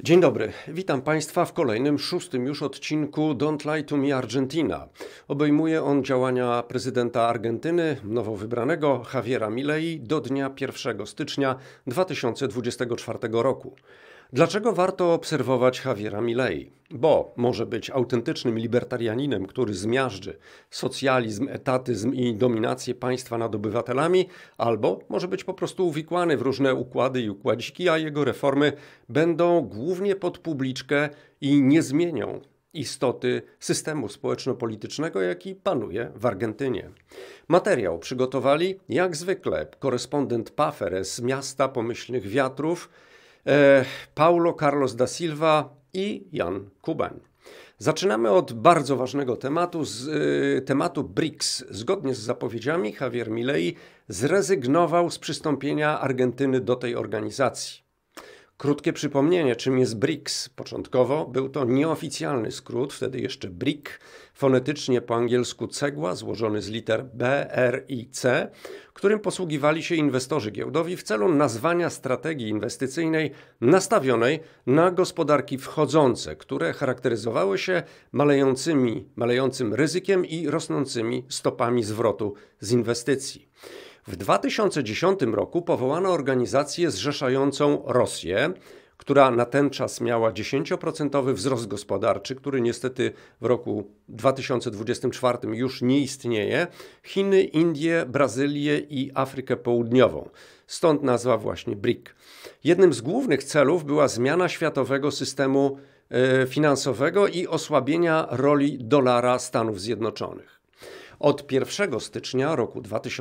Dzień dobry, witam Państwa w kolejnym, szóstym już odcinku Don't Lie to Me Argentina. Obejmuje on działania prezydenta Argentyny, nowo wybranego Javiera Milei do dnia 1 stycznia 2024 roku. Dlaczego warto obserwować Javiera Milei? Bo może być autentycznym libertarianinem, który zmiażdży socjalizm, etatyzm i dominację państwa nad obywatelami, albo może być po prostu uwikłany w różne układy i układziki, a jego reformy będą głównie pod publiczkę i nie zmienią istoty systemu społeczno-politycznego, jaki panuje w Argentynie. Materiał przygotowali jak zwykle korespondent PAFER z miasta pomyślnych wiatrów, Paulo Carlos da Silva i Jan Kubań. Zaczynamy od bardzo ważnego tematu BRICS. Zgodnie z zapowiedziami Javier Milei zrezygnował z przystąpienia Argentyny do tej organizacji. Krótkie przypomnienie, czym jest BRICS. Początkowo był to nieoficjalny skrót, wtedy jeszcze BRIC, fonetycznie po angielsku cegła, złożony z liter B, R i C, którym posługiwali się inwestorzy giełdowi w celu nazwania strategii inwestycyjnej nastawionej na gospodarki wchodzące, które charakteryzowały się malejącym ryzykiem i rosnącymi stopami zwrotu z inwestycji. W 2010 roku powołano organizację zrzeszającą Rosję, która na ten czas miała 10% wzrost gospodarczy, który niestety w roku 2024 już nie istnieje, Chiny, Indie, Brazylię i Afrykę Południową. Stąd nazwa właśnie BRIC. Jednym z głównych celów była zmiana światowego systemu finansowego i osłabienia roli dolara Stanów Zjednoczonych. Od 1 stycznia roku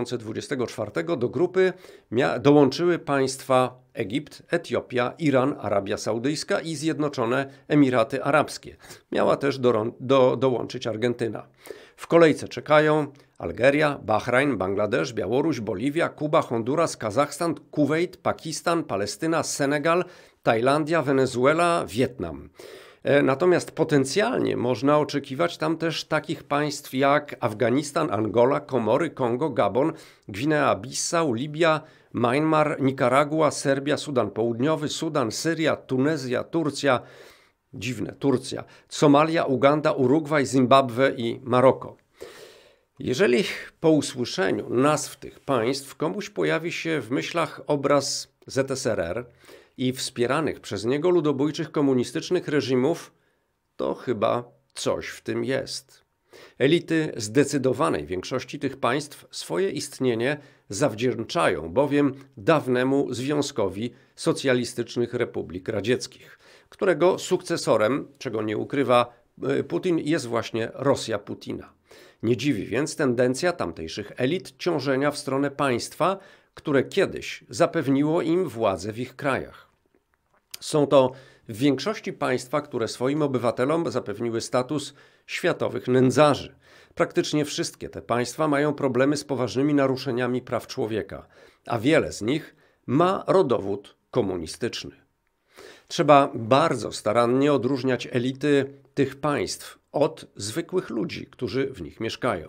2024 do grupy dołączyły państwa Egipt, Etiopia, Iran, Arabia Saudyjska i Zjednoczone Emiraty Arabskie. Miała też dołączyć Argentyna. W kolejce czekają Algeria, Bahrajn, Bangladesz, Białoruś, Boliwia, Kuba, Honduras, Kazachstan, Kuwejt, Pakistan, Palestyna, Senegal, Tajlandia, Wenezuela, Wietnam. Natomiast potencjalnie można oczekiwać tam też takich państw jak Afganistan, Angola, Komory, Kongo, Gabon, Gwinea-Bissau, Libia, Myanmar, Nikaragua, Serbia, Sudan Południowy, Sudan, Syria, Tunezja, Turcja, Turcja, Somalia, Uganda, Urugwaj, Zimbabwe i Maroko. Jeżeli po usłyszeniu nazw tych państw komuś pojawi się w myślach obraz ZSRR i wspieranych przez niego ludobójczych komunistycznych reżimów, to chyba coś w tym jest. Elity zdecydowanej większości tych państw swoje istnienie zawdzięczają bowiem dawnemu Związkowi Socjalistycznych Republik Radzieckich, którego sukcesorem, czego nie ukrywa Putin, jest właśnie Rosja Putina. Nie dziwi więc tendencja tamtejszych elit ciążenia w stronę państwa, które kiedyś zapewniło im władzę w ich krajach. Są to w większości państwa, które swoim obywatelom zapewniły status światowych nędzarzy. Praktycznie wszystkie te państwa mają problemy z poważnymi naruszeniami praw człowieka, a wiele z nich ma rodowód komunistyczny. Trzeba bardzo starannie odróżniać elity tych państw od zwykłych ludzi, którzy w nich mieszkają.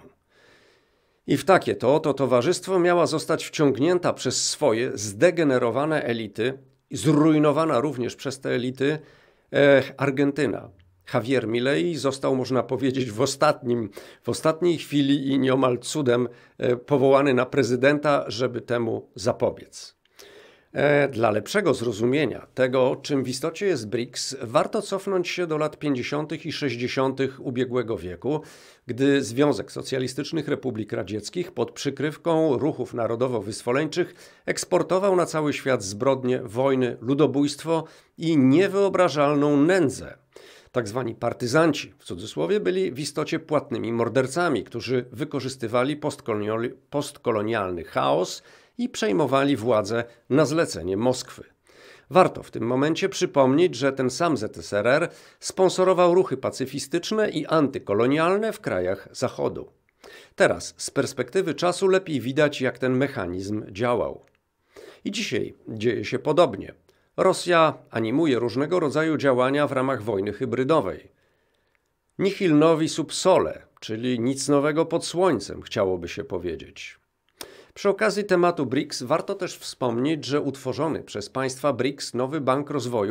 I w takie to towarzystwo miała zostać wciągnięta przez swoje zdegenerowane elity, zrujnowana również przez te elity Argentyna. Javier Milei został, można powiedzieć, w ostatniej chwili i nieomal cudem powołany na prezydenta, żeby temu zapobiec. Dla lepszego zrozumienia tego, czym w istocie jest BRICS, warto cofnąć się do lat 50. i 60. ubiegłego wieku, gdy Związek Socjalistycznych Republik Radzieckich pod przykrywką ruchów narodowo-wyzwoleńczych eksportował na cały świat zbrodnie, wojny, ludobójstwo i niewyobrażalną nędzę. Tak zwani partyzanci, w cudzysłowie, byli w istocie płatnymi mordercami, którzy wykorzystywali postkolonialny chaos i przejmowali władzę na zlecenie Moskwy. Warto w tym momencie przypomnieć, że ten sam ZSRR sponsorował ruchy pacyfistyczne i antykolonialne w krajach Zachodu. Teraz z perspektywy czasu lepiej widać, jak ten mechanizm działał. I dzisiaj dzieje się podobnie. Rosja animuje różnego rodzaju działania w ramach wojny hybrydowej. Nihil novi sub sole, czyli nic nowego pod słońcem, chciałoby się powiedzieć. Przy okazji tematu BRICS warto też wspomnieć, że utworzony przez państwa BRICS nowy Bank Rozwoju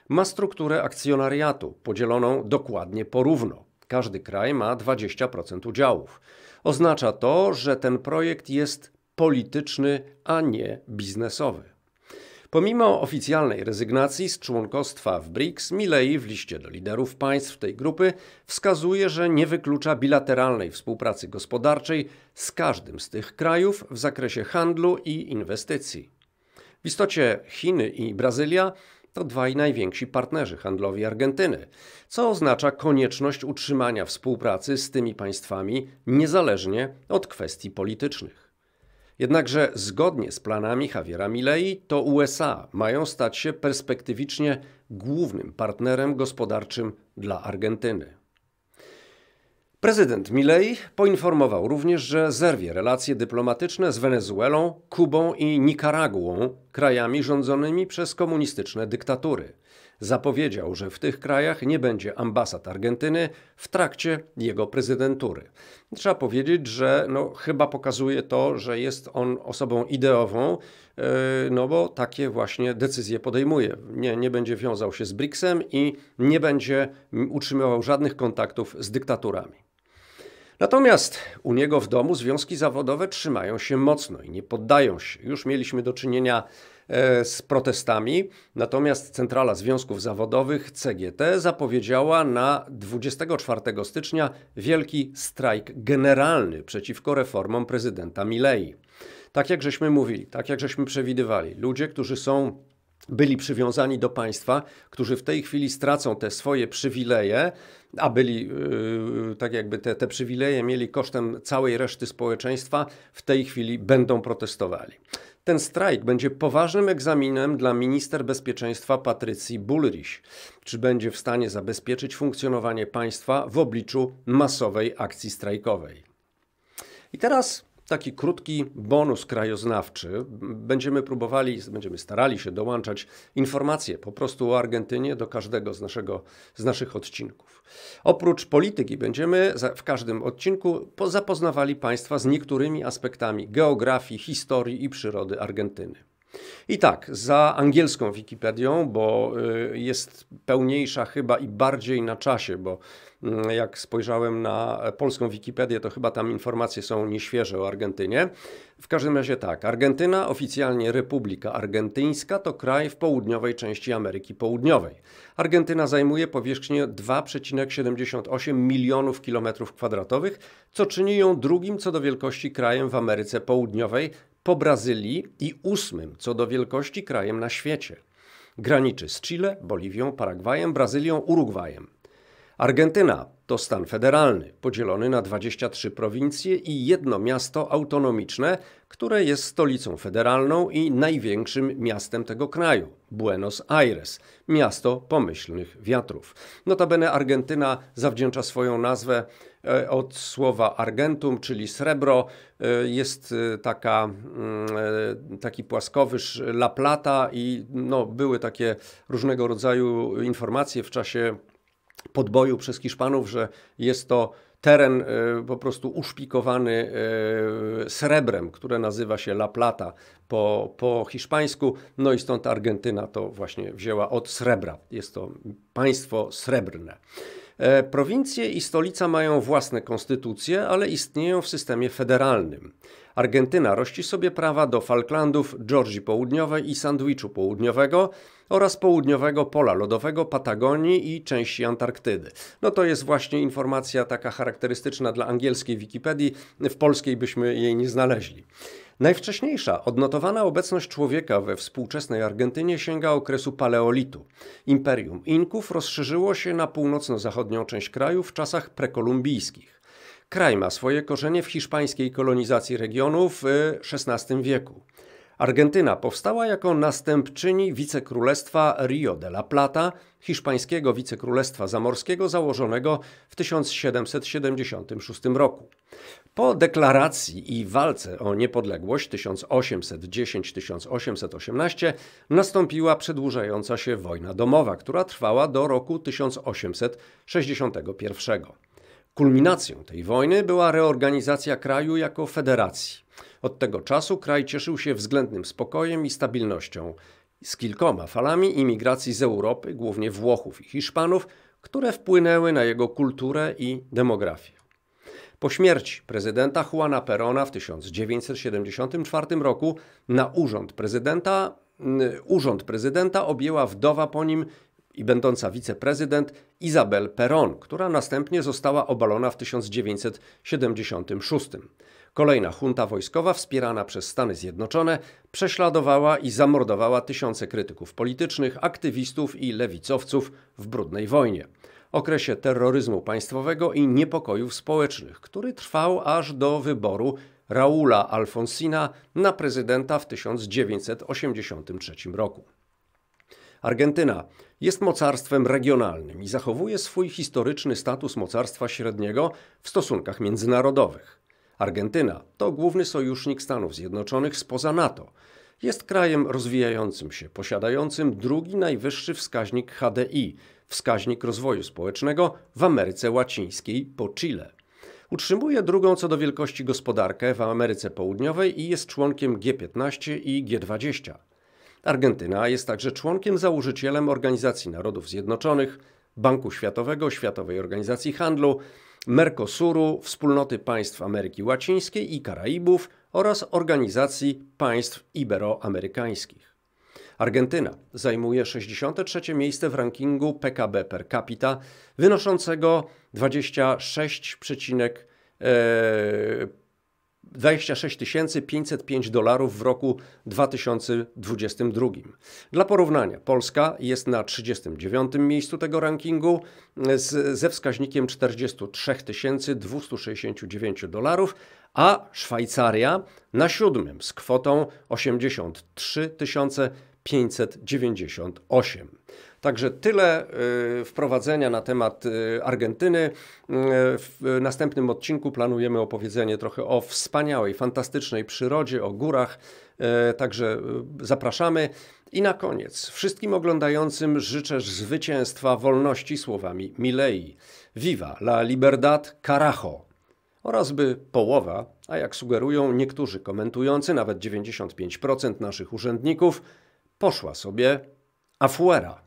ma strukturę akcjonariatu podzieloną dokładnie porówno. Każdy kraj ma 20% udziałów. Oznacza to, że ten projekt jest polityczny, a nie biznesowy. Pomimo oficjalnej rezygnacji z członkostwa w BRICS, Milei w liście do liderów państw tej grupy wskazuje, że nie wyklucza bilateralnej współpracy gospodarczej z każdym z tych krajów w zakresie handlu i inwestycji. W istocie Chiny i Brazylia to dwaj najwięksi partnerzy handlowi Argentyny, co oznacza konieczność utrzymania współpracy z tymi państwami niezależnie od kwestii politycznych. Jednakże zgodnie z planami Javiera Milei to USA mają stać się perspektywicznie głównym partnerem gospodarczym dla Argentyny. Prezydent Milei poinformował również, że zerwie relacje dyplomatyczne z Wenezuelą, Kubą i Nikaraguą, krajami rządzonymi przez komunistyczne dyktatury. Zapowiedział, że w tych krajach nie będzie ambasad Argentyny w trakcie jego prezydentury. Trzeba powiedzieć, że chyba pokazuje to, że jest on osobą ideową, bo takie właśnie decyzje podejmuje. Nie będzie wiązał się z BRICS-em i nie będzie utrzymywał żadnych kontaktów z dyktaturami. Natomiast u niego w domu związki zawodowe trzymają się mocno i nie poddają się. Już mieliśmy do czynienia z protestami, natomiast Centrala Związków Zawodowych CGT zapowiedziała na 24 stycznia wielki strajk generalny przeciwko reformom prezydenta Milei. Tak jak żeśmy mówili, tak jak żeśmy przewidywali, ludzie, którzy byli przywiązani do państwa, którzy w tej chwili stracą te swoje przywileje, a byli tak jakby te przywileje mieli kosztem całej reszty społeczeństwa, w tej chwili będą protestowali. Ten strajk będzie poważnym egzaminem dla minister bezpieczeństwa Patrycji Bullrich, czy będzie w stanie zabezpieczyć funkcjonowanie państwa w obliczu masowej akcji strajkowej. I teraz taki krótki bonus krajoznawczy. Będziemy starali się dołączać informacje po prostu o Argentynie do każdego z naszych odcinków. Oprócz polityki będziemy w każdym odcinku zapoznawali Państwa z niektórymi aspektami geografii, historii i przyrody Argentyny. I tak, za angielską Wikipedią, bo jest pełniejsza chyba i bardziej na czasie, bo jak spojrzałem na polską Wikipedię, to chyba tam informacje są nieświeże o Argentynie. W każdym razie tak, Argentyna, oficjalnie Republika Argentyńska, to kraj w południowej części Ameryki Południowej. Argentyna zajmuje powierzchnię 2,78 milionów km², co czyni ją drugim co do wielkości krajem w Ameryce Południowej, po Brazylii i 8. co do wielkości krajem na świecie. Graniczy z Chile, Boliwią, Paragwajem, Brazylią, Urugwajem. Argentyna to stan federalny, podzielony na 23 prowincje i jedno miasto autonomiczne, które jest stolicą federalną i największym miastem tego kraju, Buenos Aires, miasto pomyślnych wiatrów. Notabene Argentyna zawdzięcza swoją nazwę od słowa argentum, czyli srebro. Jest taki płaskowyż La Plata i były takie różnego rodzaju informacje w czasie podboju przez Hiszpanów, że jest to teren po prostu uszpikowany srebrem, które nazywa się La Plata po hiszpańsku. No i stąd Argentyna to właśnie wzięła od srebra. Jest to państwo srebrne. Prowincje i stolica mają własne konstytucje, ale istnieją w systemie federalnym. Argentyna rości sobie prawa do Falklandów, Georgii Południowej i Sandwichu Południowego oraz południowego pola lodowego, Patagonii i części Antarktydy. To jest właśnie informacja taka charakterystyczna dla angielskiej Wikipedii, w polskiej byśmy jej nie znaleźli. Najwcześniejsza odnotowana obecność człowieka we współczesnej Argentynie sięga okresu paleolitu. Imperium Inków rozszerzyło się na północno-zachodnią część kraju w czasach prekolumbijskich. Kraj ma swoje korzenie w hiszpańskiej kolonizacji regionu w XVI wieku. Argentyna powstała jako następczyni wicekrólestwa Rio de la Plata, hiszpańskiego wicekrólestwa zamorskiego założonego w 1776 roku. Po deklaracji i walce o niepodległość 1810-1818 nastąpiła przedłużająca się wojna domowa, która trwała do roku 1861. Kulminacją tej wojny była reorganizacja kraju jako federacji. Od tego czasu kraj cieszył się względnym spokojem i stabilnością. z kilkoma falami imigracji z Europy, głównie Włochów i Hiszpanów, które wpłynęły na jego kulturę i demografię. Po śmierci prezydenta Juana Perona w 1974 roku na urząd prezydenta objęła wdowa po nim i będąca wiceprezydent Isabel Perón, która następnie została obalona w 1976. Kolejna junta wojskowa wspierana przez Stany Zjednoczone prześladowała i zamordowała tysiące krytyków politycznych, aktywistów i lewicowców w brudnej wojnie. Okresie terroryzmu państwowego i niepokojów społecznych, który trwał aż do wyboru Raula Alfonsina na prezydenta w 1983 roku. Argentyna jest mocarstwem regionalnym i zachowuje swój historyczny status mocarstwa średniego w stosunkach międzynarodowych. Argentyna to główny sojusznik Stanów Zjednoczonych spoza NATO. Jest krajem rozwijającym się, posiadającym drugi najwyższy wskaźnik HDI, wskaźnik rozwoju społecznego w Ameryce Łacińskiej po Chile. Utrzymuje drugą co do wielkości gospodarkę w Ameryce Południowej i jest członkiem G15 i G20. Argentyna jest także członkiem założycielem Organizacji Narodów Zjednoczonych, Banku Światowego, Światowej Organizacji Handlu, Mercosuru, Wspólnoty Państw Ameryki Łacińskiej i Karaibów oraz Organizacji Państw Iberoamerykańskich. Argentyna zajmuje 63. miejsce w rankingu PKB per capita wynoszącego 26 505 dolarów w roku 2022. Dla porównania, Polska jest na 39. miejscu tego rankingu ze wskaźnikiem 43 269 dolarów, a Szwajcaria na 7. z kwotą 83 598. Także tyle wprowadzenia na temat Argentyny. W następnym odcinku planujemy opowiedzenie trochę o wspaniałej, fantastycznej przyrodzie, o górach. Także zapraszamy. I na koniec wszystkim oglądającym życzę zwycięstwa wolności słowami Milei. Viva la libertad, carajo! Oraz by połowa, a jak sugerują niektórzy komentujący, nawet 95% naszych urzędników, poszła sobie afuera.